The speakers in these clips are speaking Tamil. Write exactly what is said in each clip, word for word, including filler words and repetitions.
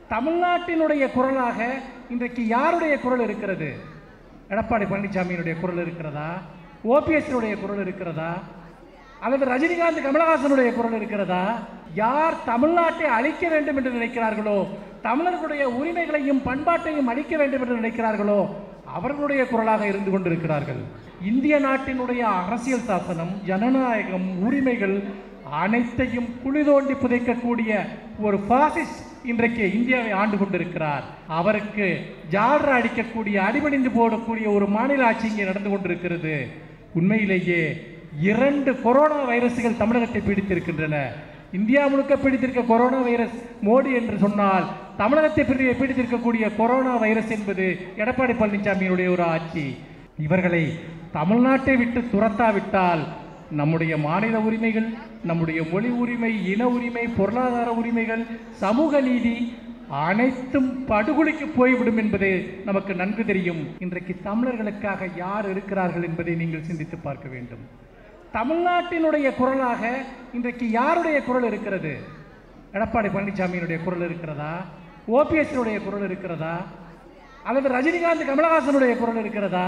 தமிழ்நாட்டினுடைய குரலாக இன்றைக்கு யாருடைய குரல் இருக்கிறது? எடப்பாடி பழனிசாமியினுடைய குரல் இருக்கிறதா? ஓபிஎஸ்னுடைய குரல் இருக்கிறதா? அல்லது ரஜினிகாந்த் கமலஹாசனுடைய குரல் இருக்கிறதா? யார் தமிழ்நாட்டை அழிக்க வேண்டும் என்று நினைக்கிறார்களோ, தமிழர்களுடைய உரிமைகளையும் பண்பாட்டையும் அழிக்க வேண்டும் என்று நினைக்கிறார்களோ அவர்களுடைய குரலாக இருந்து கொண்டிருக்கிறார்கள். இந்திய நாட்டினுடைய அரசியல் சாசனம், ஜனநாயகம், உரிமைகள் அனைத்தையும் குழி தோண்டி புதைக்கக்கூடிய ஒரு பாசிஸ்ட் இன்றைக்கு இந்தியாவை ஆண்டு கொண்டிருக்கிறார். அவருக்கு ஜால்ரா அடிக்கக்கூடிய, அடிபணிந்து போடக்கூடிய ஒரு மாநில ஆட்சி இங்கே நடந்து கொண்டிருக்கிறது. உண்மையிலேயே இரண்டு கொரோனா வைரஸ்கள் தமிழகத்தை பீடித்திருக்கின்றன. இந்தியா முழுக்க பீடித்திருக்க கொரோனா வைரஸ் மோடி என்று சொன்னால், தமிழகத்தை பீடித்திருக்கக்கூடிய கொரோனா வைரஸ் என்பது எடப்பாடி பழனிசாமியினுடைய ஒரு ஆட்சி. இவர்களை தமிழ்நாட்டை விட்டு துரத்தாவிட்டால் நம்முடைய மாநில உரிமைகள், நம்முடைய மொழி உரிமை, இன உரிமை, பொருளாதார உரிமைகள், சமூக நீதி அனைத்தும் படுகொலைக்கு போய்விடும் என்பது நமக்கு நன்கு தெரியும். இன்றைக்கு தமிழர்களுக்காக யார் இருக்கிறார்கள் என்பதை நீங்கள் சிந்தித்து பார்க்க வேண்டும். தமிழ்நாட்டினுடைய குரலாக இன்றைக்கு யாருடைய குரல் இருக்கிறது? எடப்பாடி பழனிசாமியினுடைய குரல் இருக்கிறதா? ஓபிஎஸ்னுடைய குரல் இருக்கிறதா? அல்லது ரஜினிகாந்த் கமலஹாசனுடைய குரல் இருக்கிறதா?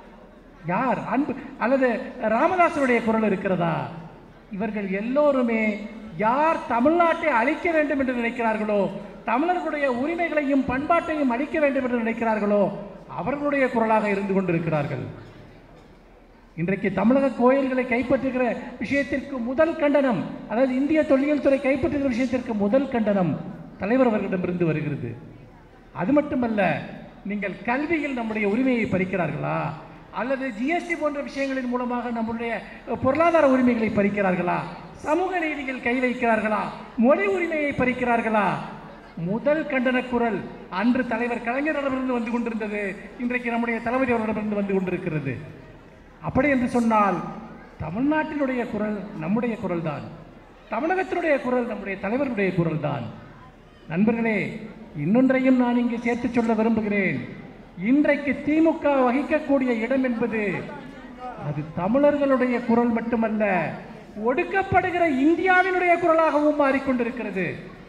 யார் அன்பு அல்லது ராமதாசனுடைய குரல் இருக்கிறதா? இவர்கள் எல்லோருமே யார் தமிழ்நாட்டை அழிக்க வேண்டும் என்று நினைக்கிறார்களோ, தமிழர்களுடைய உரிமைகளையும் பண்பாட்டையும் அழிக்க வேண்டும் என்று நினைக்கிறார்களோ அவர்களுடைய குரலாக இருந்து கொண்டிருக்கிறார்கள். இன்றைக்கு தமிழக கோயில்களை கைப்பற்றுகிற விஷயத்திற்கு முதல் கண்டனம், அதாவது இந்திய தொல்லியல் துறை கைப்பற்றுகிற விஷயத்திற்கு முதல் கண்டனம் தலைவர் அவர்களிடமிருந்து வருகிறது. அது மட்டுமல்ல, நீங்கள் கல்வியில் நம்முடைய உரிமையை பறிக்கிறார்களா, அல்லது ஜிஎஸ்டி போன்ற விஷயங்களின் மூலமாக நம்முடைய பொருளாதார உரிமைகளை பறிக்கிறார்களா, சமூக நீதிகள் கை வைக்கிறார்களா, மொழி உரிமையை பறிக்கிறார்களா? முதல் கண்டன குரல் அன்று தலைவர் கலைஞரிடமிருந்து வந்து கொண்டிருந்தது, இன்றைக்கு நம்முடைய தளபதி அவர்களிடமிருந்து வந்து கொண்டிருக்கிறது. அப்படி என்று சொன்னால் தமிழ்நாட்டினுடைய குரல் நம்முடைய குரல் தான், தமிழகத்தினுடைய குரல் நம்முடைய தலைவருடைய குரல் தான். நண்பர்களே, இன்னொன்றையும் நான் இங்கே சேர்த்து சொல்ல விரும்புகிறேன். இன்றைக்கு திமுக வகிக்கக்கூடிய இடம் என்பது அது தமிழர்களுடைய குரல் மட்டுமல்ல, ஒடுக்கப்படுகிற இந்தியாவினுடைய குரலாகவும் மாறிக்கொண்டிருக்கிறது.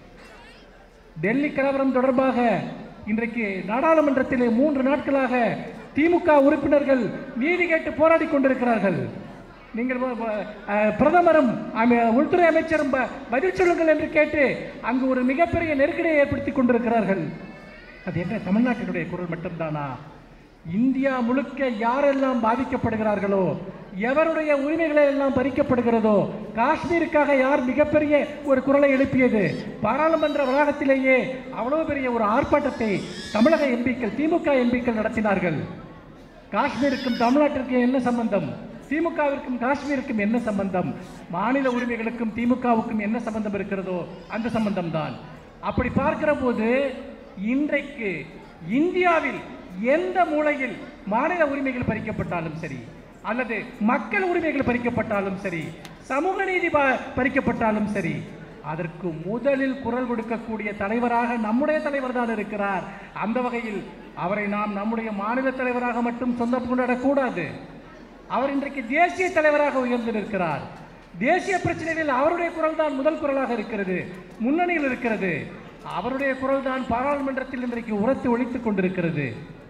டெல்லி கலவரம் தொடர்பாக இன்றைக்கு நாடாளுமன்றத்திலே மூன்று நாட்களாக திமுக உறுப்பினர்கள் நீதி கேட்டு போராடி கொண்டிருக்கிறார்கள். நீங்கள் பிரதமரும் உள்துறை அமைச்சரும் பதில் சொல்லுங்கள் என்று கேட்டு அங்கு ஒரு மிகப்பெரிய நெருக்கடியை ஏற்படுத்தி கொண்டிருக்கிறார்கள். அது என்ன தமிழ்நாட்டினுடைய குரல் மட்டும்தானா? இந்தியா முழுக்க யாரெல்லாம் பாதிக்கப்படுகிறார்களோ, எவருடைய உரிமைகளை எல்லாம் பறிக்கப்படுகிறதோ, காஷ்மீருக்காக யார் மிகப்பெரிய ஒரு குரலை எழுப்பியது? பாராளுமன்ற வளாகத்திலேயே அவ்வளவு பெரிய ஒரு ஆர்ப்பாட்டத்தை தமிழக எம்பிக்கள், திமுக எம்பிக்கள் நடத்தினார்கள். காஷ்மீருக்கும் தமிழ்நாட்டிற்கும் என்ன சம்பந்தம்? திமுகவிற்கும் காஷ்மீருக்கும் என்ன சம்பந்தம்? மாநில உரிமைகளுக்கும் திமுகவுக்கும் என்ன சம்பந்தம் இருக்கிறதோ அந்த சம்பந்தம் தான். அப்படி பார்க்கிற போது இன்றைக்கு இந்தியாவில் எந்த மூலையில் மாநில உரிமைகள் பறிக்கப்பட்டாலும் சரி, அல்லது மக்கள் உரிமைகள் பறிக்கப்பட்டாலும் சரி, சமூக நீதி பறிக்கப்பட்டாலும் சரி, அதற்கு முதலில் குரல் கொடுக்கக்கூடிய தலைவராக நம்முடைய தலைவர் தான் இருக்கிறார். அந்த வகையில் அவரை நாம் நம்முடைய மாநில தலைவராக மட்டும் சொந்தம் கொண்டாடக்கூடாது. அவர் இன்றைக்கு தேசிய தலைவராக உயர்ந்து நிற்கிறார். தேசிய பிரச்சனைகளில் அவருடைய குரல் தான் முதல் குரலாக இருக்கிறது, முன்னணியில் இருக்கிறது. அவருடைய குரல் தான் பாராளுமன்றத்தில் இன்றைக்கு உரத்து ஒலித்துக் கொண்டிருக்கிறது.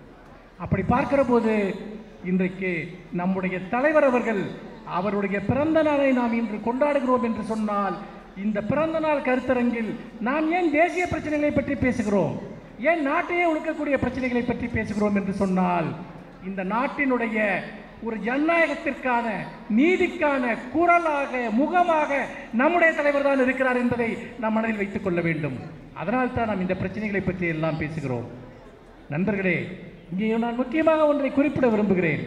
அப்படி பார்க்கிற போது இன்றைக்கு நம்முடைய தலைவர் அவர்கள் அவருடைய பிறந்த நாளை நாம் இன்று கொண்டாடுகிறோம் என்று சொன்னால், இந்த பிறந்த நாள் கருத்தரங்கில் நாம் ஏன் தேசிய பிரச்சனைகளை பற்றி பேசுகிறோம், ஏன் நாட்டையே ஒழுக்கக்கூடிய பிரச்சனைகளை பற்றி பேசுகிறோம் என்று சொன்னால், இந்த நாட்டினுடைய ஒரு ஜனநாயகத்திற்கான, நீதிக்கான குரலாக, முகமாக நம்முடைய தலைவர் தான் இருக்கிறார் என்பதை நாம் மனதில் வைத்துக் கொள்ள வேண்டும். அதனால் தான் நாம் இந்த பிரச்சனைகளை பற்றி எல்லாம் பேசுகிறோம். நண்பர்களே, இங்கே நான் முக்கியமாக ஒன்றை குறிப்பிட விரும்புகிறேன்.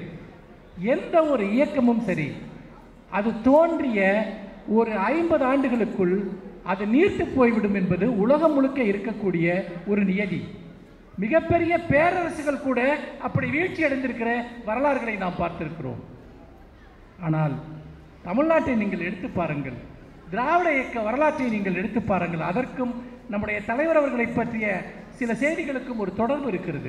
எந்த ஒரு இயக்கமும் சரி, அது தோன்றிய ஒரு ஐம்பது ஆண்டுகளுக்குள் அது நீர்த்து போய்விடும் என்பது உலகம் முழுக்க இருக்கக்கூடிய ஒரு நியதி. மிகப்பெரிய பேரரசுகள் கூட அப்படி வீழ்ச்சி அடைந்திருக்கிற வரலாறுகளை நாம் பார்த்திருக்கிறோம். ஆனால் தமிழ்நாட்டை நீங்கள் எடுத்து பாருங்கள், திராவிட இயக்க வரலாற்றை நீங்கள் எடுத்து பாருங்கள். அதற்கும் நம்முடைய தலைவர் அவர்களை பற்றிய சில செய்திகளுக்கும் ஒரு தொடர்பு இருக்கிறது.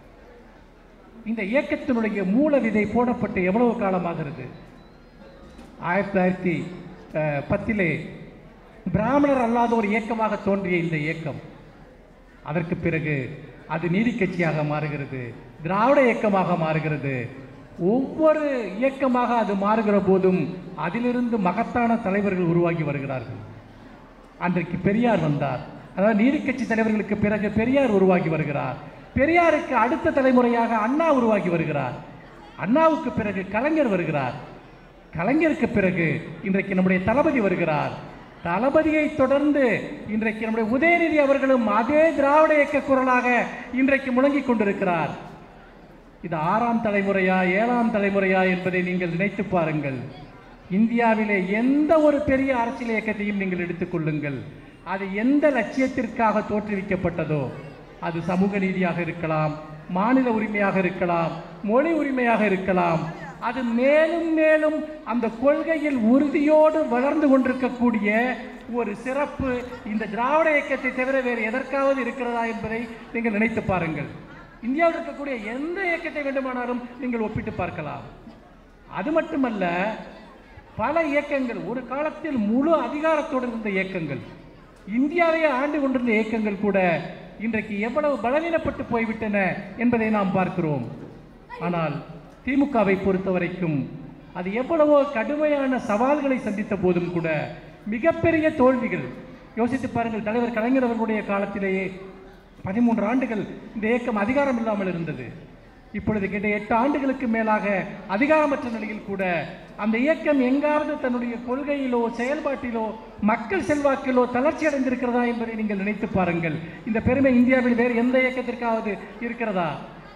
இந்த இயக்கத்தினுடைய மூல விதை போடப்பட்டு எவ்வளவு காலமாகிறது? ஆயிரத்தி தொள்ளாயிரத்தி பத்திலே பிராமணர் அல்லாத ஒரு இயக்கமாக தோன்றிய இந்த இயக்கம் அதற்கு பிறகு அது நீதி கட்சியாக மாறுகிறது, திராவிட இயக்கமாக மாறுகிறது. ஒவ்வொரு இயக்கமாக அது மாறுகிற போதும் அதிலிருந்து மகத்தான தலைவர்கள் உருவாகி வருகிறார்கள். அன்றைக்கு பெரியார் வந்தார், அதாவது நீதி கட்சி தலைவர்களுக்கு பிறகு பெரியார் உருவாகி வருகிறார். பெரியாருக்கு அடுத்த தலைமுறையாக அண்ணா உருவாகி வருகிறார். அண்ணாவுக்கு பிறகு கலைஞர் வருகிறார். கலைஞருக்கு பிறகு இன்றைக்கு நம்முடைய தளபதி வருகிறார். தளபதியை தொடர்ந்து இன்றைக்கு நம்முடைய உதயநிதி அவர்களும் அதே திராவிட இயக்க குரலாக இன்றைக்கு முழங்கிக் கொண்டிருக்கிறார். இது ஆறாம் தலைமுறையா ஏழாம் தலைமுறையா என்பதை நீங்கள் நினைத்து பாருங்கள். இந்தியாவிலே எந்த ஒரு பெரிய அரசியல் இயக்கத்தையும் நீங்கள் எடுத்துக்கொள்ளுங்கள், அது எந்த லட்சியத்திற்காக தோற்றுவிக்கப்பட்டதோ, அது சமூக நீதியாக இருக்கலாம், மாநில உரிமையாக இருக்கலாம், மொழி உரிமையாக இருக்கலாம், அது மேலும் மேலும் அந்த கொள்கையில் உறுதியோடு வளர்ந்து கொண்டிருக்கக்கூடிய ஒரு சிறப்பு இந்த திராவிட இயக்கத்தை தவிர வேறு எதற்காவது இருக்கிறதா என்பதை நீங்கள் நினைத்து பாருங்கள். இந்தியாவில் இருக்கக்கூடிய எந்த இயக்கத்தை வேண்டுமானாலும் நீங்கள் ஒப்பிட்டு பார்க்கலாம். அது மட்டுமல்ல, பல இயக்கங்கள் ஒரு காலத்தில் முழு அதிகாரத்தோடு இருந்த இயக்கங்கள், இந்தியாவையே ஆண்டு கொண்டிருந்த இயக்கங்கள் கூட இன்றைக்கு எவ்வளவு பலவீனப்பட்டு போய்விட்டன என்பதை நாம் பார்க்கிறோம். ஆனால் திமுகவை பொறுத்த வரைக்கும் அது எவ்வளவோ கடுமையான சவால்களை சந்தித்த போதும் கூட மிகப்பெரிய தோல்விகள். யோசித்து பாருங்கள், தலைவர் கலைஞர் அவர்களுடைய காலத்திலேயே பதிமூன்று ஆண்டுகள் இந்த இயக்கம் அதிகாரம் இல்லாமல் இருந்தது. இப்பொழுது கிட்ட எட்டு ஆண்டுகளுக்கு மேலாக அதிகாரமற்ற நிலையில் கூட அந்த இயக்கம் எங்காவது தன்னுடைய கொள்கையிலோ செயல்பாட்டிலோ மக்கள் செல்வாக்கிலோ தளர்ச்சி அடைந்திருக்கிறதா என்பதை நீங்கள் நினைத்து பாருங்கள். இந்த பெருமை இந்தியாவில் வேறு எந்த இயக்கத்திற்காவது இருக்கிறதா?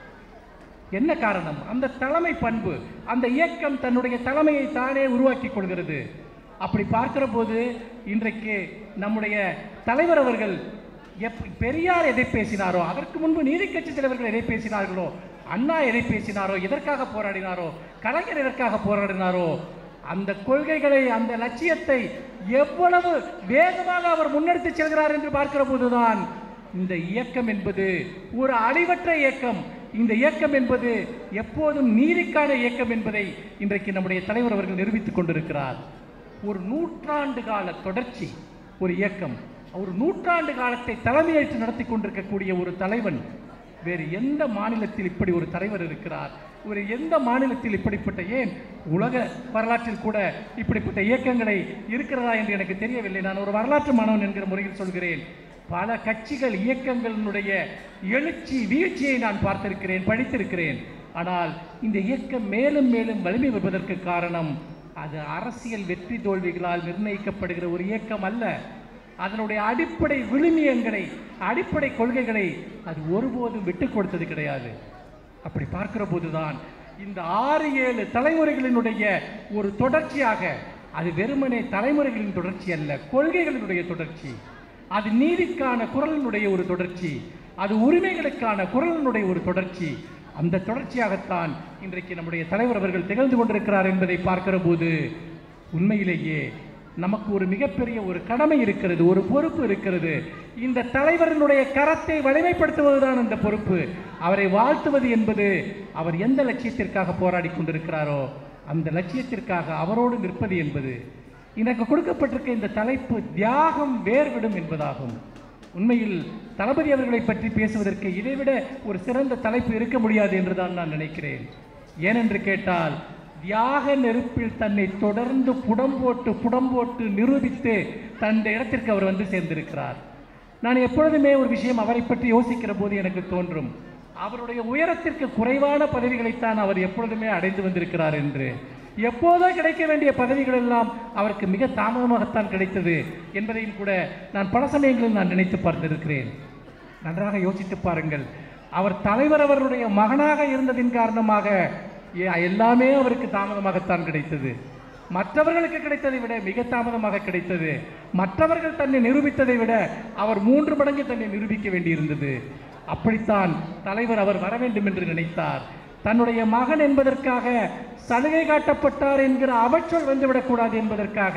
என்ன காரணம்? அந்த தலைமை பண்பு. அந்த இயக்கம் தன்னுடைய தலைமையை தானே உருவாக்கி கொள்கிறது. அப்படி பார்க்கிற போது இன்றைக்கு நம்முடைய தலைவர் அவர்கள் எப் பெரியார் எதை பேசினாரோ, அதற்கு முன்பு நீதி கட்சி தலைவர்கள் எதை பேசினார்களோ, அண்ணா எதை பேசினாரோ, எதற்காக போராடினாரோ, கலைஞர் எதற்காக போராடினாரோ, அந்த கொள்கைகளை அந்த லட்சியத்தை எவ்வளவு வேகமாக அவர் முன்னெடுத்து செல்கிறார் என்று பார்க்கிற போதுதான் இந்த இயக்கம் என்பது ஒரு அழிவற்ற இயக்கம், இந்த இயக்கம் என்பது எப்போதும் நீதிக்கான இயக்கம் என்பதை இன்றைக்கு நம்முடைய தலைவர் அவர்கள் நிரூபித்துக் கொண்டிருக்கிறார். ஒரு நூற்றாண்டு கால தொடர்ச்சி ஒரு இயக்கம், ஒரு நூற்றாண்டு காலத்தை தலைமையேற்று நடத்தி கொண்டிருக்கக்கூடிய ஒரு தலைவன். வேறு எந்த மாநிலத்தில் இப்படி ஒரு தலைவர் இருக்கிறார்? ஒரு எந்த மாநிலத்தில் இப்படிப்பட்ட, ஏன் உலக வரலாற்றில் கூட இப்படிப்பட்ட இயக்கங்களை இருக்கிறதா என்று எனக்கு தெரியவில்லை. நான் ஒரு வரலாற்று மாணவன் என்கிற முறையில் சொல்கிறேன். பல கட்சிகள் இயக்கங்களுடைய எழுச்சி வீழ்ச்சியை நான் பார்த்திருக்கிறேன், படித்திருக்கிறேன். ஆனால் இந்த இயக்கம் மேலும் மேலும் வலிமை பெறுவதற்கு காரணம் அது அரசியல் வெற்றி தோல்விகளால் நிர்ணயிக்கப்படுகிற ஒரு இயக்கம் அல்ல. அதனுடைய அடிப்படை விழுமியங்களை, அடிப்படை கொள்கைகளை அது ஒருபோதும் விட்டுக் கொடுத்தது கிடையாது. அப்படி பார்க்கிற போதுதான் இந்த ஆறு ஏழு தலைமுறைகளினுடைய ஒரு தொடர்ச்சியாக, அது வெறுமனே தலைமுறைகளின் தொடர்ச்சி அல்ல, கொள்கைகளினுடைய தொடர்ச்சி, அது நீதிக்கான குரலினுடைய ஒரு தொடர்ச்சி, அது உரிமைகளுக்கான குரலினுடைய ஒரு தொடர்ச்சி. அந்த தொடர்ச்சியாகத்தான் இன்றைக்கு நம்முடைய தலைவர் அவர்கள் திகழ்ந்து கொண்டிருக்கிறார் என்பதை பார்க்கிற போது உண்மையிலேயே நமக்கு ஒரு மிகப்பெரிய ஒரு கடமை இருக்கிறது, ஒரு பொறுப்பு இருக்கிறது. இந்த தலைவரினுடைய கரத்தை வலிமைப்படுத்துவதுதான் இந்த பொறுப்பு. அவரை வாழ்த்துவது என்பது அவர் எந்த லட்சியத்திற்காக போராடி கொண்டிருக்கிறாரோ அந்த லட்சியத்திற்காக அவரோடு நிற்பது என்பது. எனக்கு கொடுக்கப்பட்டிருக்க இந்த தலைப்பு தியாகம் வேர்விடும் என்பதாகும். உண்மையில் தளபதி அவர்களை பற்றி பேசுவதற்கு இதைவிட ஒரு சிறந்த தலைப்பு இருக்க முடியாது என்றுதான் நான் நினைக்கிறேன். ஏனென்று கேட்டால், தியாக நெருப்பில் தன்னை தொடர்ந்து புடம்போட்டு புடம்போட்டு நிரூபித்து தன் இடத்திற்கு அவர் வந்து சேர்ந்திருக்கிறார். நான் எப்பொழுதுமே ஒரு விஷயம் அவரை பற்றி யோசிக்கிற போது எனக்கு தோன்றும், அவருடைய உயரத்திற்கு குறைவான பதவிகளைத்தான் அவர் எப்பொழுதுமே அடைந்து வந்திருக்கிறார் என்று. எப்போதோ கிடைக்க வேண்டிய பதவிகள் எல்லாம் அவருக்கு மிக தாமதமாகத்தான் கிடைத்தது என்பதையும் கூட நான் பல சமயங்களில் நான் நினைத்து பார்த்திருக்கிறேன். நன்றாக யோசித்து பாருங்கள். அவர் தலைவர் அவருடைய மகனாக இருந்ததின் காரணமாக எல்லாமே அவருக்கு தாமதமாகத்தான் கிடைத்தது. மற்றவர்களுக்கு கிடைத்ததை விட மிக தாமதமாக கிடைத்தது. மற்றவர்கள் தன்னை நிரூபித்ததை விட அவர் மூன்று மடங்கு தன்னை நிரூபிக்க வேண்டியிருந்தது. அப்படித்தான் தலைவர் அவர் வர வேண்டும் என்று நினைத்தார். தன்னுடைய மகன் என்பதற்காக சலுகை காட்டப்பட்டார் என்கிற அவற்றல் வந்துவிடக்கூடாது என்பதற்காக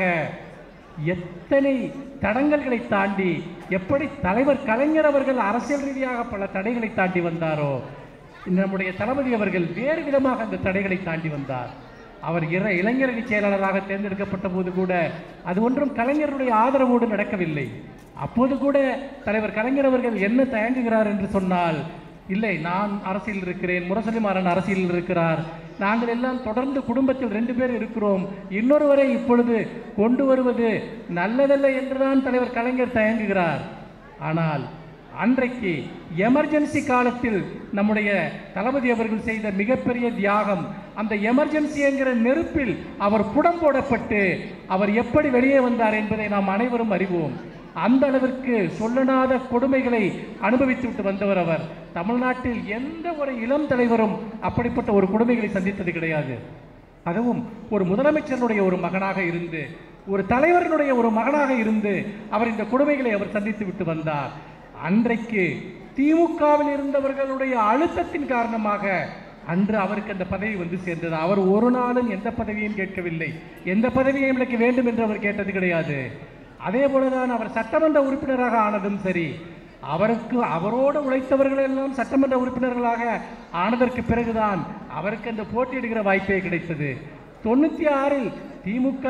எத்தனை தடங்கல்களை தாண்டி, எப்படி தலைவர் கலைஞர் அவர்கள் அரசியல் ரீதியாக பல தடைகளை தாண்டி வந்தாரோ, நம்முடைய தளபதி அவர்கள் வேறு விதமாக அந்த தடைகளை தாண்டி வந்தார். அவர் இற இளைஞரணி செயலாளராக தேர்ந்தெடுக்கப்பட்ட போது கூட அது ஒன்றும் கலைஞருடைய ஆதரவோடு நடக்கவில்லை. அப்போது கூட தலைவர் கலைஞர் அவர்கள் என்ன தயங்குகிறார் என்று சொன்னால், இல்லை நான் அரசியல் இருக்கிறேன், முரசொலிமாறன் அரசியல் இருக்கிறார், நாங்கள் எல்லாம் தொடர்ந்து குடும்பத்தில் ரெண்டு பேர் இருக்கிறோம், இன்னொருவரை இப்பொழுது கொண்டு வருவது நல்லதல்ல என்றுதான் தலைவர் கலைஞர் தயங்குகிறார். ஆனால் அன்றைக்கு எமர்ஜென்சி காலத்தில் நம்முடைய தளபதி அவர்கள் செய்த மிகப்பெரிய தியாகம், அந்த எமர்ஜென்சி என்கிற நெருப்பில் அவர் புடம் போடப்பட்டு அவர் எப்படி வெளியே வந்தார் என்பதை நாம் அனைவரும் அறிவோம். அந்த அளவிற்கு சொல்லனாத கொடுமைகளை அனுபவித்து விட்டு வந்தவர் அவர். தமிழ்நாட்டில் எந்த ஒரு இளம் தலைவரும் அப்படிப்பட்ட ஒரு கொடுமைகளை சந்தித்தது கிடையாது. அதுவும் ஒரு முதலமைச்சருடைய ஒரு மகனாக இருந்து, ஒரு தலைவரினுடைய ஒரு மகனாக இருந்து அவர் இந்த கொடுமைகளை அவர் சந்தித்து விட்டு வந்தார். அன்றைக்கு திமுகவில் இருந்தவர்களுடைய அழுத்தத்தின் காரணமாக அன்று அவருக்கு அந்த பதவி வந்து சேர்ந்தது. அவர் ஒரு நாளும் எந்த பதவியும் கேட்கவில்லை, எந்த பதவியும் எனக்கு வேண்டும் என்று அவர் கேட்டது கிடையாது. அதே போலதான் அவர் சட்டமன்ற உறுப்பினராக ஆனதும் சரி, அவருக்கு அவரோடு உழைத்தவர்கள் எல்லாம் சட்டமன்ற உறுப்பினர்களாக ஆனதற்கு பிறகுதான் அவருக்கு அந்த போட்டியிடுகிற வாய்ப்பே கிடைத்தது. தொண்ணூற்றி ஆறில் திமுக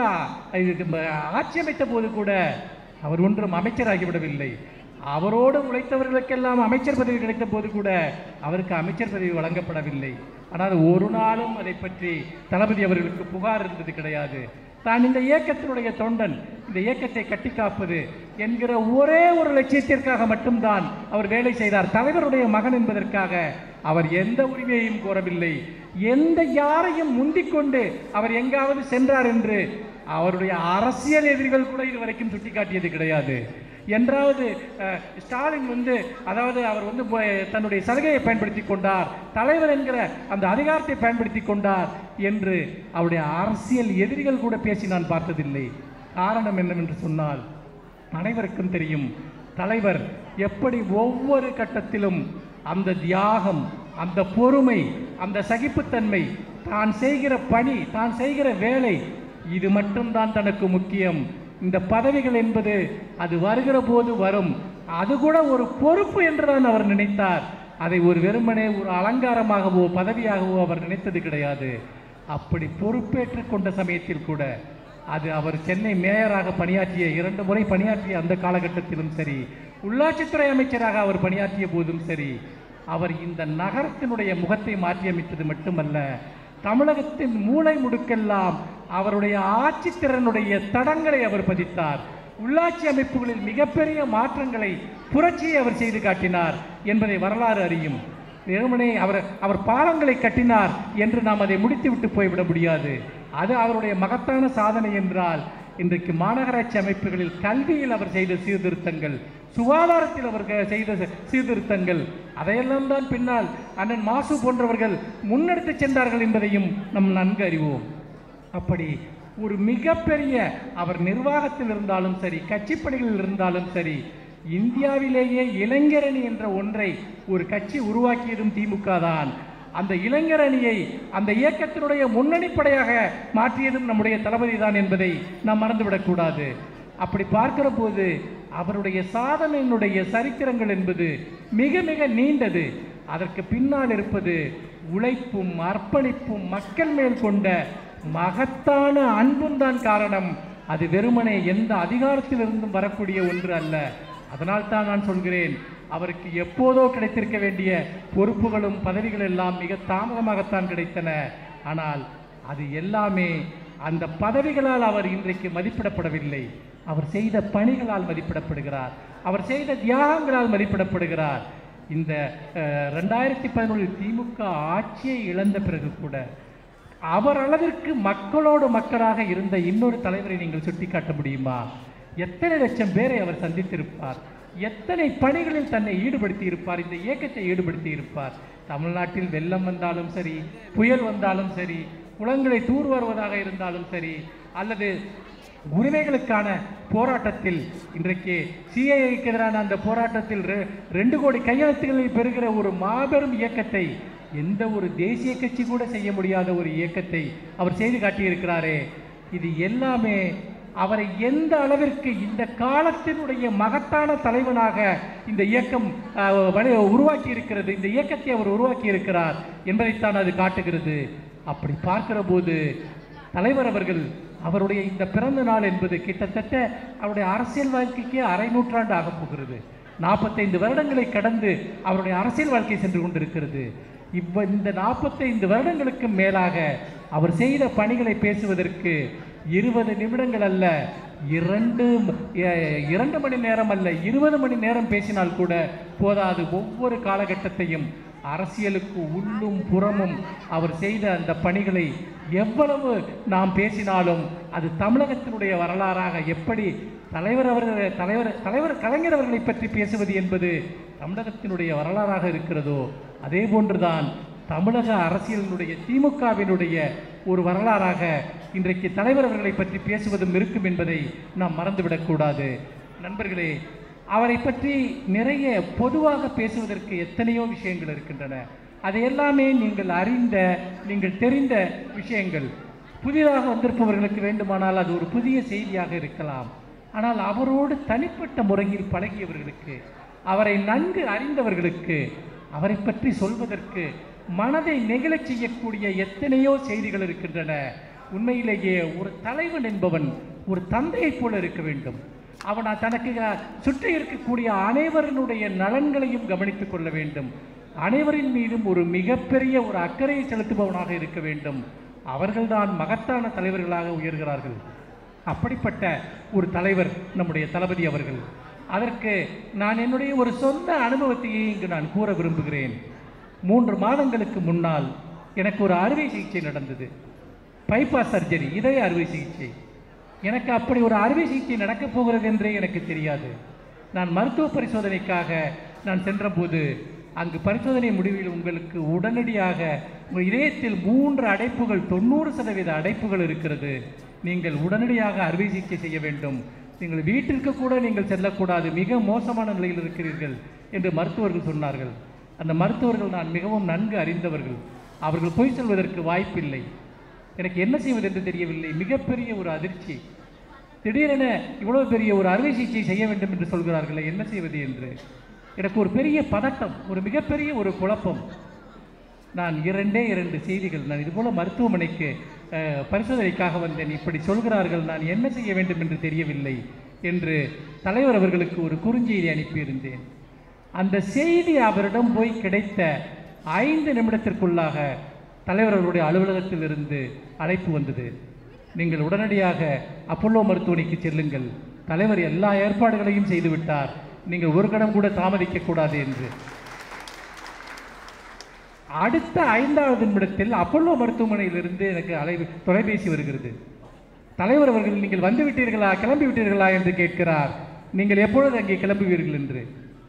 ஆட்சி அமைத்த போது கூட அவர் ஒன்றும் அமைச்சராகிவிடவில்லை. அவரோடு உழைத்தவர்களுக்கெல்லாம் அமைச்சர் பதவி கிடைத்த போது கூட அவருக்கு அமைச்சர் பதவி வழங்கப்படவில்லை. ஆனால் ஒரு நாளும் அதை பற்றி தளபதி அவர்களுக்கு புகார் இருந்தது கிடையாது. தான் இந்த இயக்கத்தினுடைய தொண்டன், இந்த இயக்கத்தை கட்டி காப்பது என்கிற ஒரே ஒரு லட்சியத்திற்காக மட்டும்தான் அவர் வேலை செய்தார். தலைவருடைய மகன் என்பதற்காக அவர் எந்த உரிமையையும் கோரவில்லை. எந்த யாரையும் முந்திக்கொண்டு அவர் எங்காவது சென்றார் என்று அவருடைய அரசியல் எதிரிகள் கூட இதுவரைக்கும் சுட்டிக்காட்டியது கிடையாது. என்றாவது ஸ்டாலின் வந்து, அதாவது அவர் வந்து தன்னுடைய சலுகையை பயன்படுத்தி கொண்டார், தலைவர் என்கிற அந்த அதிகாரத்தை பயன்படுத்தி கொண்டார் என்று அவருடைய அரசியல் எதிரிகள் கூட பேசி நான் பார்த்ததில்லை. காரணம் என்னவென்று சொன்னால், அனைவருக்கும் தெரியும் தலைவர் எப்படி ஒவ்வொரு கட்டத்திலும் அந்த தியாகம், அந்த பொறுமை, அந்த சகிப்புத்தன்மை, தான் செய்கிற பணி, தான் செய்கிற வேலை, இது மட்டும்தான் தனக்கு முக்கியம். இந்த பதவிகள் என்பது அது வருகிற போது வரும், அது கூட ஒரு பொறுப்பு என்றுதான் அவர் நினைத்தார். அதை ஒரு வெறுமனே ஒரு அலங்காரமாகவோ பதவியாகவோ அவர் நினைத்தது கிடையாது. அப்படி பொறுப்பேற்று கொண்ட சமயத்தில் கூட, அது அவர் சென்னை மேயராக பணியாற்றிய இரண்டு முறை பணியாற்றிய அந்த காலகட்டத்திலும் சரி, உள்ளாட்சித்துறை அமைச்சராக அவர் பணியாற்றிய போதும் சரி, அவர் இந்த நகரத்தினுடைய முகத்தை மாற்றியமைத்தது மட்டுமல்ல, தமிழகத்தின் மூளை முடுக்கெல்லாம் அவருடைய ஆட்சித்திறனுடைய தடங்களை அவர் பதித்தார். உள்ளாட்சி அமைப்புகளில் மிகப்பெரிய மாற்றங்களை, புரட்சியை அவர் செய்து காட்டினார் என்பதை வரலாறு அறியும். வெறுமனே அவர் அவர் பாலங்களை கட்டினார் என்று நாம் அதை முடித்துவிட்டு போய்விட முடியாது. அது அவருடைய மகத்தான சாதனை என்றால், இன்றைக்கு மாநகராட்சி அமைப்புகளில் கல்வியில் அவர் செய்த சீர்திருத்தங்கள், சுகாதாரத்தில் அவர் செய்த சீர்திருத்தங்கள், அதையெல்லாம் தான் பின்னால் அண்ணன் மாசு போன்றவர்கள் முன்னெடுத்து சென்றார்கள் என்பதையும் நம் நன்கு அறிவோம். அப்படி ஒரு மிகப்பெரிய அவர் நிர்வாகத்தில் இருந்தாலும் சரி, கட்சி பணிகளில் இருந்தாலும் சரி, இந்தியாவிலேயே இளைஞரணி என்ற ஒன்றை ஒரு கட்சி உருவாக்கியதும் திமுக தான். அந்த இளைஞரணியை அந்த இயக்கத்தினுடைய முன்னணி படையாக மாற்றியதும் நம்முடைய தளபதி தான் என்பதை நாம் மறந்துவிடக்கூடாது. அப்படி பார்க்கிற போது அவருடைய சாதனையினுடைய சரித்திரங்கள் என்பது மிக மிக நீண்டது. அதற்கு பின்னால் இருப்பது உழைப்பும் அர்ப்பணிப்பும் மக்கள் மேல் கொண்ட மகத்தான அன்பும் தான் காரணம். அது வெறுமனே எந்த அதிகாரத்திலிருந்தும் வரக்கூடிய ஒன்று அல்ல. அதனால் தான் நான் சொல்கிறேன், அவருக்கு எப்போதோ கிடைத்திருக்க வேண்டிய பொறுப்புகளும் பதவிகள் எல்லாம் மிக தாமதமாகத்தான் கிடைத்தன. ஆனால் அது எல்லாமே அந்த பதவிகளால் அவர் இன்றைக்கு மதிப்பிடப்படவில்லை, அவர் செய்த பணிகளால் மதிப்பிடப்படுகிறார், அவர் செய்த தியாகங்களால் மதிப்பிடப்படுகிறார். இந்த ரெண்டாயிரத்தி பதினொன்றில் திமுக ஆட்சியை இழந்த பிறகு கூட அவர் அளவிற்கு மக்களோடு மக்களாக இருந்த இன்னொரு தலைவரை நீங்கள் சுட்டிக்காட்ட முடியுமா? எத்தனை லட்சம் பேரை அவர் சந்தித்திருப்பார், எத்தனை பணிகளில் தன்னை ஈடுபடுத்தி இருப்பார், இந்த இயக்கத்தை ஈடுபடுத்தி இருப்பார். தமிழ்நாட்டில் வெள்ளம் வந்தாலும் சரி, புயல் வந்தாலும் சரி, குளங்களை தூர் வருவதாக இருந்தாலும் சரி, அல்லது உரிமைகளுக்கான போராட்டத்தில், இன்றைக்கு சிஏஏக்கு எதிரான அந்த போராட்டத்தில் ரெண்டு கோடி கையெழுத்துக்களை பெறுகிற ஒரு மாபெரும் இயக்கத்தை எந்த ஒரு தேசிய கட்சி கூட செய்ய முடியாத ஒரு இயக்கத்தை அவர் செய்து காட்டியிருக்கிறாரே, இது எல்லாமே அவரை எந்த அளவிற்கு இந்த காலத்தினுடைய மகத்தான தலைவனாக இந்த இயக்கம் உருவாக்கி இருக்கிறது, இந்த இயக்கத்தை அவர் உருவாக்கி இருக்கிறார் என்பதைத்தான் அது காட்டுகிறது. அப்படி பார்க்கிற போது தலைவர் அவர்கள் அவருடைய இந்த பிறந்த நாள் என்பது கிட்டத்தட்ட அவருடைய அரசியல் வாழ்க்கைக்கே அரை நூற்றாண்டு ஆகப் போகிறது. நாற்பத்தைந்து வருடங்களை கடந்து அவருடைய அரசியல் வாழ்க்கை சென்று கொண்டிருக்கிறது. இவ்வ இந்த நாற்பத்தைந்து வருடங்களுக்கு மேலாக அவர் செய்த பணிகளை பேசுவதற்கு இருபது நிமிடங்கள் அல்ல, இரண்டு இரண்டு மணி நேரம் அல்ல, இருபது மணி நேரம் பேசினால் கூட போதாது. ஒவ்வொரு காலகட்டத்தையும் அரசியலுக்கு உள்ளும் புறமும் அவர் செய்த அந்த பணிகளை எவ்வளவு நாம் பேசினாலும் அது தமிழகத்தினுடைய வரலாறாக எப்படி தலைவர் அவர்கள் தலைவர் தலைவர் கலைஞர் அவர்களை பற்றி பேசுவது என்பது தமிழகத்தினுடைய வரலாறாக இருக்கிறதோ அதே போன்றுதான் தமிழக அரசியலினுடைய திமுகவினுடைய ஒரு வரலாறாக இன்றைக்கு தலைவர் அவர்களை பற்றி பேசுவதும் இருக்கும் என்பதை நாம் மறந்துவிடக்கூடாது. நண்பர்களே, அவரை பற்றி நிறைய பொதுவாக பேசுவதற்கு எத்தனையோ விஷயங்கள் இருக்கின்றன. அது எல்லாமே நீங்கள் அறிந்த நீங்கள் தெரிந்த விஷயங்கள். புதிதாக வந்திருப்பவர்களுக்கு வேண்டுமானால் அது ஒரு புதிய செய்தியாக இருக்கலாம். ஆனால் அவரோடு தனிப்பட்ட முறையில் பழகியவர்களுக்கு, அவரை நன்கு அறிந்தவர்களுக்கு அவரை பற்றி சொல்வதற்கு மனதை நெகிழச் செய்யக்கூடிய எத்தனையோ செய்திகள் இருக்கின்றன. உண்மையிலேயே ஒரு தலைவன் என்பவன் ஒரு தந்தையைப் போல இருக்க வேண்டும். அவன் தனக்கு சுற்றி இருக்கக்கூடிய அனைவரினுடைய நலன்களையும் கவனித்துக் கொள்ள வேண்டும். அனைவரின் மீதும் ஒரு மிகப்பெரிய ஒரு அக்கறையை செலுத்துபவனாக இருக்க வேண்டும். அவர்கள்தான் மகத்தான தலைவர்களாக உயர்கிறார்கள். அப்படிப்பட்ட ஒரு தலைவர் நம்முடைய தளபதி அவர்கள். அதற்கு நான் என்னுடைய ஒரு சொந்த அனுபவத்தையே இங்கு நான் கூற விரும்புகிறேன். மூன்று மாதங்களுக்கு முன்னால் எனக்கு ஒரு அறுவை சிகிச்சை நடந்தது. பைபாஸ் சர்ஜரி, இதய அறுவை சிகிச்சை. எனக்கு அப்படி ஒரு அறுவை சிகிச்சை நடக்கப் போகிறது என்றே எனக்கு தெரியாது. நான் மருத்துவ பரிசோதனைக்காக நான் சென்றபோது அங்கு பரிசோதனை முடிவில் உங்களுக்கு உடனடியாக உங்கள் இதயத்தில் மூன்று அடைப்புகள், தொண்ணூறு சதவீத அடைப்புகள் இருக்கிறது, நீங்கள் உடனடியாக அறுவை சிகிச்சை செய்ய வேண்டும், நீங்கள் வீட்டிற்கு கூட நீங்கள் செல்லக்கூடாது, மிக மோசமான நிலையில் இருக்கிறீர்கள் என்று மருத்துவர்கள் சொன்னார்கள். அந்த மருத்துவர்கள் நான் மிகவும் நன்கு அறிந்தவர்கள். அவர்கள் பொய் சொல்வதற்கு வாய்ப்பில்லை. எனக்கு என்ன செய்வது என்று தெரியவில்லை. மிகப்பெரிய ஒரு அதிர்ச்சி. திடீரென இவ்வளவு பெரிய ஒரு அறுவை சிகிச்சை செய்ய வேண்டும் என்று சொல்கிறார்களே, என்ன செய்வது என்று எனக்கு ஒரு பெரிய பதட்டம், ஒரு மிகப்பெரிய ஒரு குழப்பம். நான் இரண்டே இரண்டு செய்திகள், நான் இதுபோல் மருத்துவமனைக்கு பரிசோதனைக்காக வந்தேன், இப்படி சொல்கிறார்கள், நான் என்ன செய்ய வேண்டும் என்று தெரியவில்லை என்று தலைவர் அவர்களுக்கு ஒரு குறுஞ்செய்தி அனுப்பியிருந்தேன். அந்த செய்தி அவரிடம் போய் கிடைத்த ஐந்து நிமிடத்திற்குள்ளாக தலைவர் அவருடைய அலுவலகத்தில் இருந்து அழைப்பு வந்தது. நீங்கள் உடனடியாக அப்போலோ மருத்துவமனைக்கு செல்லுங்கள், தலைவர் எல்லா ஏற்பாடுகளையும் செய்துவிட்டார், நீங்கள் ஒரு கணம் கூட தாமதிக்கக்கூடாது என்று. அடுத்த ஐந்தாவது நிமிடத்தில் அப்போலோ மருத்துவமனையிலிருந்து எனக்கு அலை தொலைபேசி வருகிறது. தலைவர் அவர்கள் நீங்கள் வந்து விட்டீர்களா, கிளம்பி விட்டீர்களா என்று கேட்கிறார். நீங்கள் எப்பொழுது அங்கே கிளம்புவீர்கள் என்று.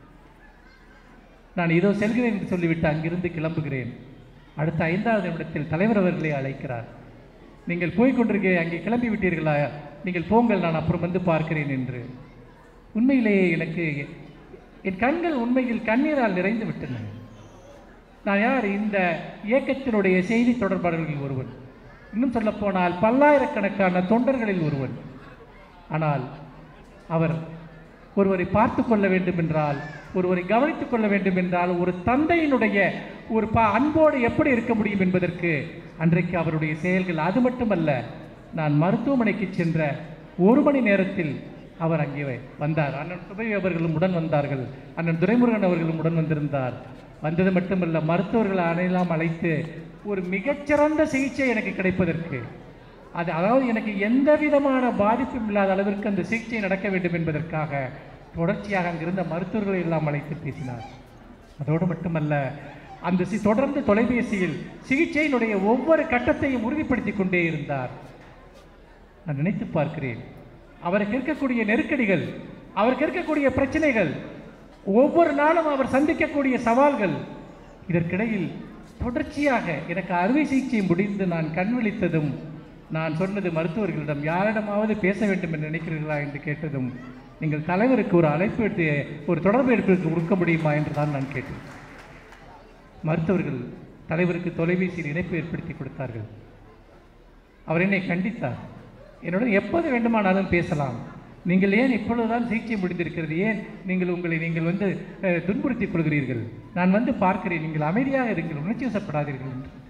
நான் இதோ செல்கிறேன் என்று சொல்லிவிட்டு அங்கிருந்து கிளம்புகிறேன். அடுத்த ஐந்தாவது நிமிடத்தில் தலைவர் அவர்களை அழைக்கிறார். நீங்கள் போய்கொண்டிருக்க அங்கே கிளம்பி விட்டீர்களா, நீங்கள் போங்கள், நான் அப்புறம் வந்து பார்க்கிறேன் என்று. உண்மையிலேயே எனக்கு என் கண்கள் உண்மையில் கண்ணீரால் நிறைந்து விட்டன. நான் யார்? இந்த இயக்கத்தினுடைய செய்தி தொடர்பாளர்களில் ஒருவன், இன்னும் சொல்லப்போனால் பல்லாயிரக்கணக்கான தொண்டர்களில் ஒருவன். ஆனால் அவர் ஒருவரை பார்த்து கொள்ள வேண்டும் என்றால், ஒருவரை கவனித்துக் கொள்ள வேண்டும் என்றால், ஒரு தந்தையினுடைய ஒரு பா அன்போடு எப்படி இருக்க முடியும் என்பதற்கு அன்றைக்கு அவருடைய செயல்கள். அது மட்டுமல்ல, நான் மருத்துவமனைக்கு சென்ற ஒரு மணி நேரத்தில் அவர் அங்கே வந்தார். அண்ணன் சுபை அவர்களும் உடன் வந்தார்கள், அண்ணன் துரைமுருகன் அவர்களும் உடன் வந்திருந்தார். வந்தது மட்டுமல்ல, மருத்துவர்கள் அனைவெல்லாம் அழைத்து ஒரு மிகச்சிறந்த சிகிச்சை எனக்கு கிடைப்பதற்கு, அது அதாவது எனக்கு எந்த விதமான பாதிப்பும் இல்லாத அளவிற்கு அந்த சிகிச்சை நடக்க வேண்டும் என்பதற்காக தொடர்ச்சியாக அங்கிருந்த மருத்துவர்களை எல்லாம் அழைத்து பேசினார். அதோடு மட்டுமல்ல, அந்த சி தொடர்ந்து தொலைபேசியில் சிகிச்சையினுடைய ஒவ்வொரு கட்டத்தையும் உறுதிப்படுத்தி கொண்டே இருந்தார். நான் நினைத்து பார்க்கிறேன், அவருக்கு இருக்கக்கூடிய நெருக்கடிகள், அவருக்கு இருக்கக்கூடிய பிரச்சனைகள், ஒவ்வொரு நாளும் அவர் சந்திக்கக்கூடிய சவால்கள், இதற்கிடையில் தொடர்ச்சியாக எனக்கு அறுவை சிகிச்சை முடிந்து நான் கண் விழித்ததும் நான் சொன்னது மருத்துவர்களிடம், யாரிடமாவது பேச வேண்டும் என்று நினைக்கிறீர்களா என்று கேட்டதும், நீங்கள் தலைவருக்கு ஒரு அழைப்பு எடுத்து ஒரு தொடர்பு எடுப்பு கொடுக்க முடியுமா என்று தான் நான் கேட்டேன். மருத்துவர்கள் தலைவருக்கு தொலைபேசியில் இணைப்பு ஏற்படுத்தி கொடுத்தார்கள். அவர் என்னை கண்டித்தார். என்னுடன் எப்போது வேண்டுமானாலும் பேசலாம், நீங்கள் ஏன் இப்பொழுதுதான் சிகிச்சை முடிந்திருக்கிறது, ஏன் நீங்கள் உங்களை நீங்கள் வந்து துன்புறுத்திக் கொள்கிறீர்கள், நான் வந்து பார்க்கிறேன், நீங்கள் அமைதியாக இருங்கள், உணர்ச்சி வசப்படாதீர்கள் என்று.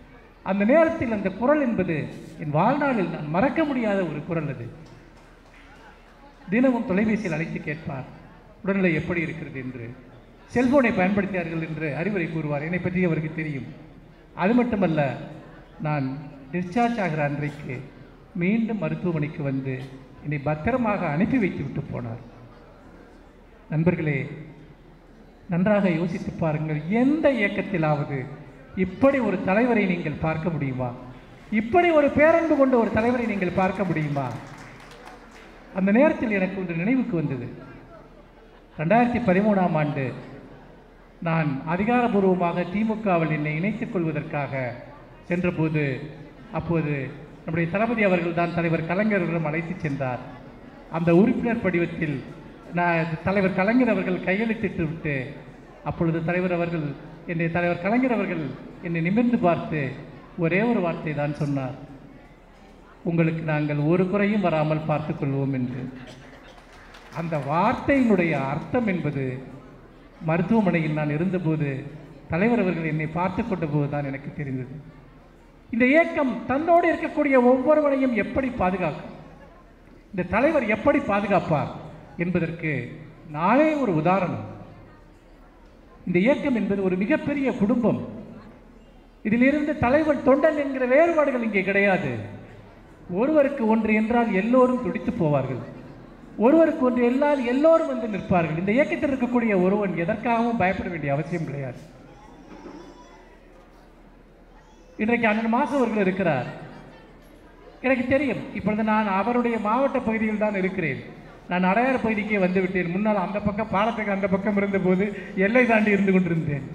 அந்த நேரத்தில் அந்த குரல் என்பது என் வாழ்நாளில் நான் மறக்க முடியாத ஒரு குரல். அது தினமும் தொலைபேசியில் அழைத்து கேட்பார், உடல்நிலை எப்படி இருக்கிறது என்று. செல்போனை பயன்படுத்தியார்கள் என்று அறிவுரை கூறுவார். என்னை பற்றி அவருக்கு தெரியும். அது மட்டுமல்ல, நான் டிஸ்சார்ஜ் ஆகிற அன்றைக்கு மீண்டும் மருத்துவமனைக்கு வந்து என்னை பத்திரமாக அனுப்பி வைத்து விட்டு போனார். நண்பர்களே, நன்றாக யோசித்து பாருங்கள். எந்த இயக்கத்திலாவது இப்படி ஒரு தலைவரை நீங்கள் பார்க்க முடியுமா? இப்படி ஒரு பேரன்பு கொண்ட ஒரு தலைவரை நீங்கள் பார்க்க முடியுமா? அந்த நேரத்தில் எனக்கு ஒன்று நினைவுக்கு வந்தது. ரெண்டாயிரத்தி பதிமூணாம் ஆண்டு நான் அதிகாரபூர்வமாக திமுகவில் என்னை இணைத்துக் கொள்வதற்காக சென்றபோது, அப்போது நம்முடைய தளபதி அவர்கள் தான் தலைவர் கலைஞர்களிடம் அழைத்து சென்றார். அந்த உறுப்பினர் படிவத்தில் நான் தலைவர் கலைஞர் அவர்கள் கையெழுத்திட்டு விட்டு, அப்பொழுது தலைவர் அவர்கள் என்னை தலைவர் கலைஞர் அவர்கள் என்னை நிமிர்ந்து பார்த்து ஒரே ஒரு வார்த்தை தான் சொன்னார், உங்களுக்கு நாங்கள் ஒரு குறையும் வராமல் பார்த்துக் கொள்வோம் என்று. அந்த வார்த்தையினுடைய அர்த்தம் என்பது மருத்துவமனையில் நான் இருந்தபோது தலைவர் அவர்கள் என்னை பார்த்து கொண்ட போது தான் எனக்கு தெரிந்தது. இந்த இயக்கம் தன்னோடு இருக்கக்கூடிய ஒவ்வொருவரையும் எப்படி பாதுகாக்கும், இந்த தலைவர் எப்படி பாதுகாப்பார் என்பதற்கு நானே ஒரு உதாரணம். இந்த இயக்கம் என்பது ஒரு மிகப்பெரிய குடும்பம். இதிலிருந்து தலைவர் தொண்டன் என்கிற வேறுபாடுகள் இங்கே கிடையாது. ஒருவருக்கு ஒன்று என்றால் எல்லோரும் துடித்து போவார்கள். ஒருவருக்கு ஒன்று எல்லால் எல்லோரும் வந்து நிற்பார்கள். இந்த இயக்கத்தில் இருக்கக்கூடிய ஒருவன் எதற்காகவும் பயப்பட வேண்டிய அவசியம் கிடையாது. இன்றைக்கு அண்ணன் மாசு அவர்கள் இருக்கிறார், எனக்கு தெரியும். இப்பொழுது நான் அவருடைய மாவட்ட பகுதியில் தான் இருக்கிறேன். நான் அடையாறு பகுதிக்கே வந்து விட்டேன். முன்னால் அந்த பக்கம் பாலத்துக்கு அந்த பக்கம் இருந்தபோது எல்லை தாண்டி இருந்து கொண்டிருந்தேன்.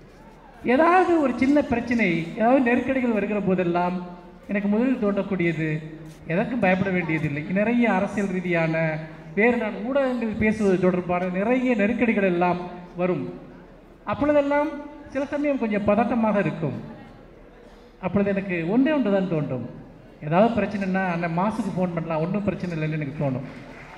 ஏதாவது ஒரு சின்ன பிரச்சனை, ஏதாவது நெருக்கடிகள் வருகிற போதெல்லாம் எனக்கு முதலில் தோன்றக்கூடியது, எதற்கும் பயப்பட வேண்டியதில்லை. நிறைய அரசியல் ரீதியான வேறு நான் ஊடகங்கள் பேசுவது தொடர்பான நிறைய நெருக்கடிகள் எல்லாம் வரும். அப்பொழுதெல்லாம் சில சமயம் கொஞ்சம் பதட்டமாக இருக்கும். அப்பொழுது எனக்கு ஒன்றே ஒன்று தான் தோன்றும், ஏதாவது பிரச்சனைன்னா அந்த மாசுக்கு ஃபோன் பண்ணலாம், ஒன்றும் பிரச்சனை இல்லைன்னு எனக்கு தோணும்.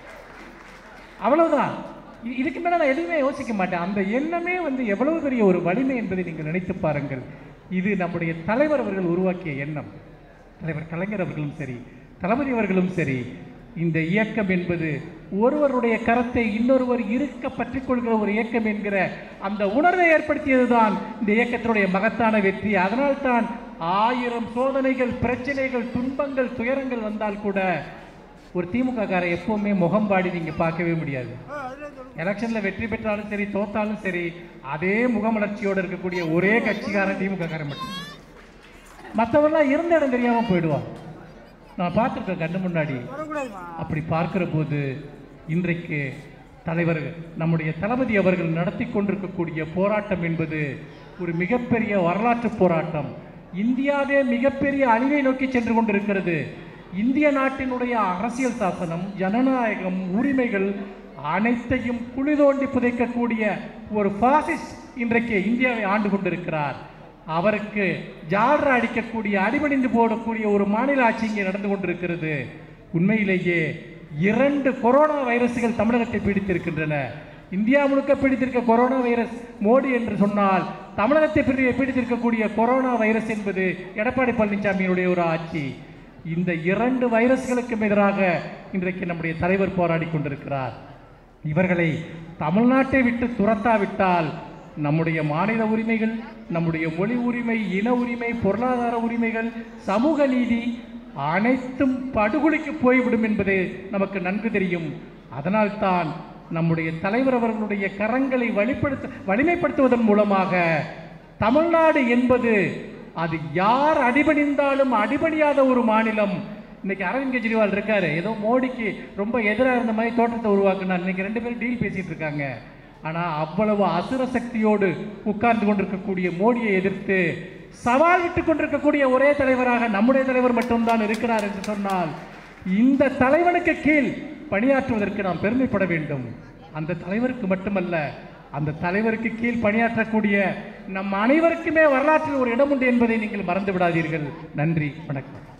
அவ்வளவுதான். இதுக்கு மேலே நான் எதுவுமே யோசிக்க மாட்டேன். அந்த எண்ணமே வந்து எவ்வளவு பெரிய ஒரு வலிமை என்பதை நீங்கள் நினைத்து பாருங்கள். இது நம்முடைய தலைவர் அவர்கள் உருவாக்கிய எண்ணம். தலைவர் கலைஞர் அவர்களும் சரி, தளபதி அவர்களும் சரி, இந்த இயக்கம் என்பது ஒருவருடைய கரத்தை இன்னொருவர் இருக்க பற்றி கொள்கிற ஒரு இயக்கம் என்கிற அந்த உணர்வை ஏற்படுத்தியதுதான் இந்த இயக்கத்தினுடைய மகத்தான வெற்றி. அதனால்தான் ஆயிரம் சோதனைகள், பிரச்சனைகள், துன்பங்கள், துயரங்கள் வந்தால் கூட ஒரு திமுக காரை எப்பவுமே முகம்பாடி நீங்க பார்க்கவே முடியாது. எலெக்ஷன்ல வெற்றி பெற்றாலும் சரி, தோத்தாலும் சரி, அதே முகமலர்ச்சியோடு இருக்கக்கூடிய ஒரே கட்சிக்காரன் திமுக காரன் மட்டும். மற்றவெல்லாம் இருந்த இடம் தெரியாம போயிடுவான். நான் பார்த்துருக்கேன் கண்ணு முன்னாடி. அப்படி பார்க்கிற போது இன்றைக்கு தலைவர் நம்முடைய தளபதி அவர்கள் நடத்தி கொண்டிருக்கக்கூடிய போராட்டம் என்பது ஒரு மிகப்பெரிய வரலாற்று போராட்டம். இந்தியாவே மிகப்பெரிய அழிவை நோக்கி சென்று கொண்டிருக்கிறது. இந்திய நாட்டினுடைய அரசியல் சாசனம், ஜனநாயகம், உரிமைகள் அனைத்தையும் குழி தோண்டி புதைக்கக்கூடிய ஒரு பாசிஸ்ட் இன்றைக்கு இந்தியாவை ஆண்டு கொண்டிருக்கிறார். அவருக்கு ஜால்ரா அடிக்கக்கூடிய, அடிபணிந்து போடக்கூடிய ஒரு மாநில ஆட்சி இங்கே நடந்து கொண்டிருக்கிறது. உண்மையிலேயே இரண்டு கொரோனா வைரஸ்கள் தமிழகத்தை பீடித்திருக்கின்றன. இந்தியா முழுக்க பீடித்திருக்க கொரோனா வைரஸ் மோடி என்று சொன்னால், தமிழகத்தை பீடித்திருக்கக்கூடிய கொரோனா வைரஸ் என்பது எடப்பாடி பழனிசாமியினுடைய ஒரு ஆட்சி. இந்த இரண்டு வைரஸ்களுக்கும் எதிராக இன்றைக்கு நம்முடைய தலைவர் போராடி கொண்டிருக்கிறார். இவர்களை தமிழ்நாட்டை விட்டு துரத்தாவிட்டால் நம்முடைய மாநில உரிமைகள், நம்முடைய மொழி உரிமை, இன உரிமை, பொருளாதார உரிமைகள், சமூக நீதி அனைத்தும் படுகொலைக்கு போய்விடும் என்பது நமக்கு நன்கு தெரியும். அதனால்தான் நம்முடைய தலைவர் அவர்களுடைய கரங்களை வலிப்படுத்த வலிமைப்படுத்துவதன் மூலமாக தமிழ்நாடு என்பது அது யார் அடிபணிந்தாலும் அடிபணியாத ஒரு மாநிலம். இன்னைக்கு அரவிந்த் கெஜ்ரிவால் இருக்காரு, ஏதோ மோடிக்கு ரொம்ப எதிராக இருந்த மாதிரி தோற்றத்தை உருவாக்குனார். இன்னைக்கு ரெண்டு பேரும் டீல் பேசிட்டு இருக்காங்க. ஆனால் அவ்வளவு அசுர சக்தியோடு உட்கார்ந்து கொண்டிருக்கக்கூடிய மோடியை எதிர்த்து சவால் விட்டு கொண்டிருக்கக்கூடிய ஒரே தலைவராக நம்முடைய தலைவர் மட்டும்தான் இருக்கிறார் என்று சொன்னால், இந்த தலைவனுக்கு கீழ் பணியாற்றுவதற்கு நாம் பெருமைப்பட வேண்டும். அந்த தலைவருக்கு மட்டுமல்ல, அந்த தலைவருக்கு கீழ் பணியாற்றக்கூடிய நம் அனைவருக்குமே வரலாற்றில் ஒரு இடம் உண்டு என்பதை நீங்கள் மறந்து விடாதீர்கள். நன்றி, வணக்கம்.